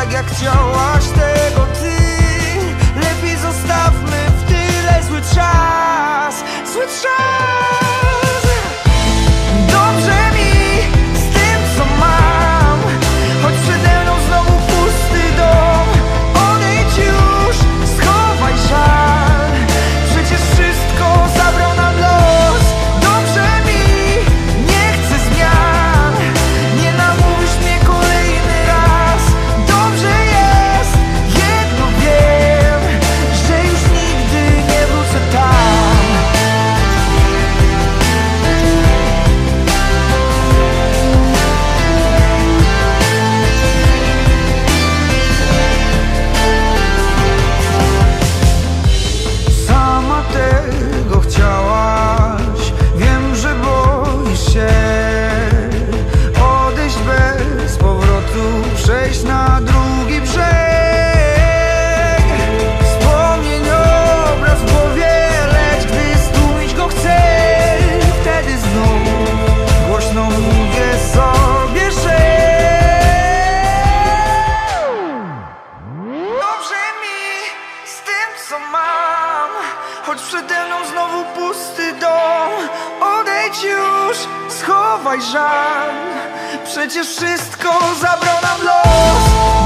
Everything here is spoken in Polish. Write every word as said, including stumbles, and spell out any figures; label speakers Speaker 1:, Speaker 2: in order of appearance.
Speaker 1: tak jak chciałaś tego ty. Lepiej zostawmy w tyle zły czas, zły czas. Dobrze mi z tym, co mam, choć przede mną znowu pusty dom. Odejdź już, schowaj żal, przecież wszystko zabrał nam los. Dobrze mi, nie chcę zmian, nie namówisz mnie kolejny raz. Dobrze jest, jedno wiem, że już nigdy nie wrócę tam. Sama tego chciałaś, wiem, że boisz się odejść bez powrotu, przejść na drugi brzeg. Wspomnień obraz w głowie, lecz gdy stłumić go chcę, wtedy znów głośno mówię sobie, że dobrze mi z tym, co mam, choć przede mną znowu pusty dom. Odejdź już, schowaj żal, przecież wszystko zabrał nam los.